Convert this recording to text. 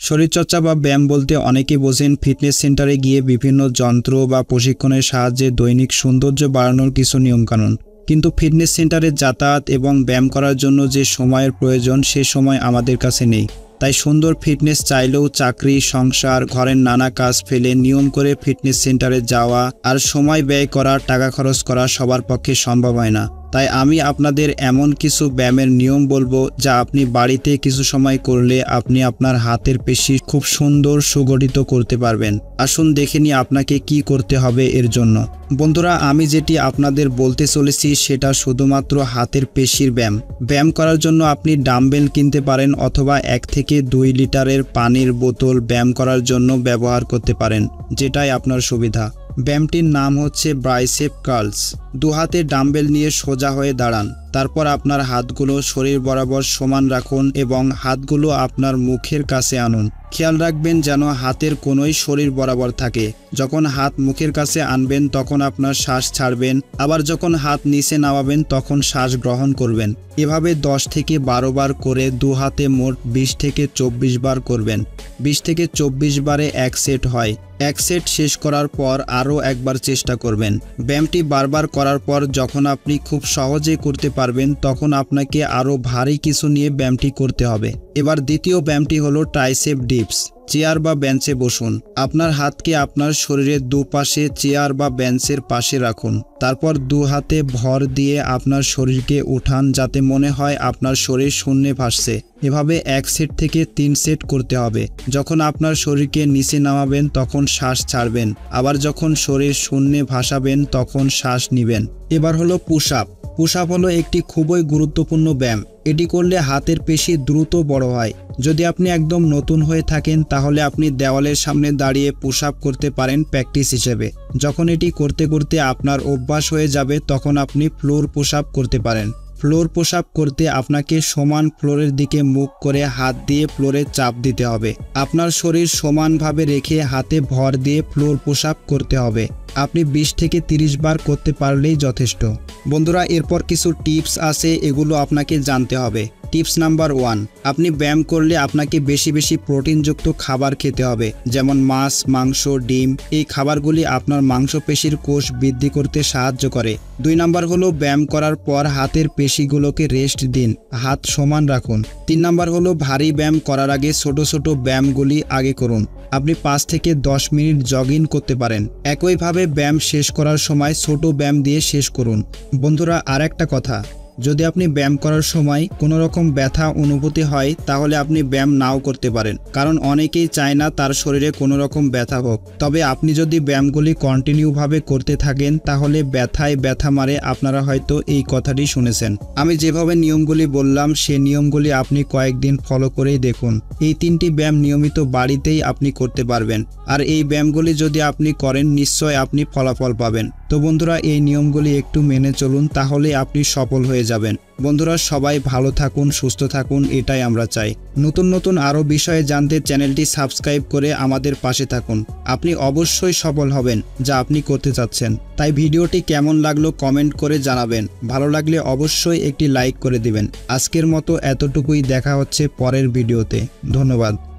শরীরচর্চা বা ব্যায়াম বলতে অনেকেই বোঝেন ফিটনেস সেন্টারে গিয়ে বিভিন্ন যন্ত্র বা প্রশিক্ষণের সাহায্যে দৈনিক সৌন্দর্য বাড়ানোর কিছু নিয়মকানুন। কিন্তু ফিটনেস সেন্টারে যাতায়াত এবং ব্যায়াম করার জন্য যে সময়ের প্রয়োজন সে সময় আমাদের কাছে নেই। তাই সুন্দর ফিটনেস চাইলেও চাকরি, সংসার, ঘরের নানা কাজ ফেলে নিয়ম করে ফিটনেস সেন্টারে যাওয়া আর সময় ব্যয় করা, টাকা খরচ করা সবার পক্ষে সম্ভব হয় না। তাই আমি আপনাদের এমন কিছু ব্যায়ামের নিয়ম বলবো যা আপনি বাড়িতে কিছু সময় করলে আপনি আপনার হাতের পেশি খুব সুন্দর সুগঠিত করতে পারবেন। আসুন দেখে নিই আপনাকে কি করতে হবে এর জন্য। বন্ধুরা, আমি যেটি আপনাদের বলতে চলেছি সেটা শুধুমাত্র হাতের পেশির ব্যায়াম। ব্যায়াম করার জন্য আপনি ডাম্বেল কিনতে পারেন অথবা 1 থেকে 2 লিটারের পানির বোতল ব্যায়াম করার জন্য ব্যবহার করতে পারেন, যেটাই আপনার সুবিধা। ব্যায়ামটির নাম হচ্ছে বাইসেপ কার্লস। 2 হাতে ডাম্বেল নিয়ে সোজা হয়ে দাঁড়ান। তারপর আপনার হাতগুলো শরীর বরাবর সমান রাখুন এবং হাতগুলো আপনার মুখের কাছে আনুন। খেয়াল রাখবেন যেন হাতের কোনোই শরীর বরাবর থাকে। যখন হাত মুখের কাছে আনবেন তখন আপনার শ্বাস ছাড়বেন, আবার যখন হাত নিচে নামাবেন তখন শ্বাস গ্রহণ করবেন। এভাবে 10 থেকে 12 বার করে 2 হাতে মোট 20 থেকে 24 বার করবেন। 20 থেকে 24 বারে 1 সেট হয়। 1 সেট শেষ করার পর আরও একবার চেষ্টা করবেন। ব্যায়ামটি বারবার করার পর যখন আপনি খুব সহজে করতে পারবেন তখন আপনাকে আরও ভারী কিছু নিয়ে ব্যায়ামটি করতে হবে। এবার দ্বিতীয় ব্যায়ামটি হলো ট্রাইসেপ ডিপস। চেয়ার বা বেঞ্চে বসুন। আপনার হাতকে আপনার শরীরের দুপাশে চেয়ার বা বেঞ্চের পাশে রাখুন। তারপর 2 হাতে ভর দিয়ে আপনার শরীরকে উঠান যাতে মনে হয় আপনার শরীর শূন্যে ভাসছে। এভাবে 1 সেট থেকে 3 সেট করতে হবে। যখন আপনার শরীরকে নিচে নামাবেন তখন শ্বাস ছাড়বেন, আবার যখন শরীর শূন্যে ভাসাবেন তখন শ্বাস নেবেন। এবার হলো পুশ আপ। পুশ আপ হলো একটি খুবই গুরুত্বপূর্ণ ব্যায়াম। এটি করলে হাতের পেশি দ্রুত বড় হয়। যদি আপনি একদম নতুন হয়ে থাকেন তাহলে আপনি দেওয়ালের সামনে দাঁড়িয়ে পুশ আপ করতে পারেন প্র্যাকটিস হিসেবে। যখন এটি করতে করতে আপনার অভ্যাস হয়ে যাবে তখন আপনি ফ্লোর পুশ আপ করতে পারেন। ফ্লোর পুশ আপ করতে আপনাকে সমান ফ্লোরের দিকে মুখ করে হাত দিয়ে ফ্লোরে চাপ দিতে হবে। আপনার শরীর সমানভাবে রেখে হাতে ভর দিয়ে ফ্লোর পুশ আপ করতে হবে। আপনি 20 থেকে 30 বার করতে পারলেই যথেষ্ট। বন্ধুরা, এরপর কিছু টিপস আছে, এগুলো আপনাকে জানতে হবে। টিপস নাম্বার 1, আপনি ব্যায়াম করলে আপনাকে বেশি বেশি প্রোটিনযুক্ত খাবার খেতে হবে, যেমন মাছ, মাংস, ডিম। এই খাবারগুলি আপনার মাংসপেশির কোষ বৃদ্ধি করতে সাহায্য করে। 2 নাম্বার হলো ব্যায়াম করার পর হাতের পেশিগুলোকে রেস্ট দিন, হাত সমান রাখুন। 3 নাম্বার হলো ভারী ব্যায়াম করার আগে ছোট ছোট ব্যায়ামগুলি আগে করুন। আপনি 5 থেকে 10 মিনিট জগিং করতে পারেন। একইভাবে ব্যায়াম শেষ করার সময় ছোট ব্যায়াম দিয়ে শেষ করুন। বন্ধুরা, আর একটা কথা, যদি আপনি ব্যায়াম করার সময় কোনো রকম ব্যথা অনুভূতি হয় তাহলে আপনি ব্যায়াম নাও করতে পারেন, কারণ অনেকেই চায় না তার শরীরে কোনো রকম ব্যথা হোক। তবে আপনি যদি ব্যায়ামগুলি কন্টিনিউভাবে করতে থাকেন তাহলে ব্যথায় ব্যথা মারে। আপনারা হয়তো এই কথাটি শুনেছেন। আমি যেভাবে নিয়মগুলি বললাম সে নিয়মগুলি আপনি কয়েকদিন ফলো করেই দেখুন। এই 3টি ব্যায়াম নিয়মিত বাড়িতেই আপনি করতে পারবেন, আর এই ব্যায়ামগুলি যদি আপনি করেন নিশ্চয় আপনি ফলাফল পাবেন। তো বন্ধুরা, এই নিয়মগুলি একটু মেনে চলুন, তাহলে আপনি সফল হয়ে যাবেন। বন্ধুরা, সবাই ভালো থাকুন, সুস্থ থাকুন, এটাই আমরা চাই। নতুন নতুন আরও বিষয়ে জানতে চ্যানেলটি সাবস্ক্রাইব করে আমাদের পাশে থাকুন। আপনি অবশ্যই সফল হবেন যা আপনি করতে চাচ্ছেন। তাই ভিডিওটি কেমন লাগলো কমেন্ট করে জানাবেন। ভালো লাগলে অবশ্যই একটি লাইক করে দিবেন। আজকের মতো এতটুকুই, দেখা হচ্ছে পরের ভিডিওতে। ধন্যবাদ।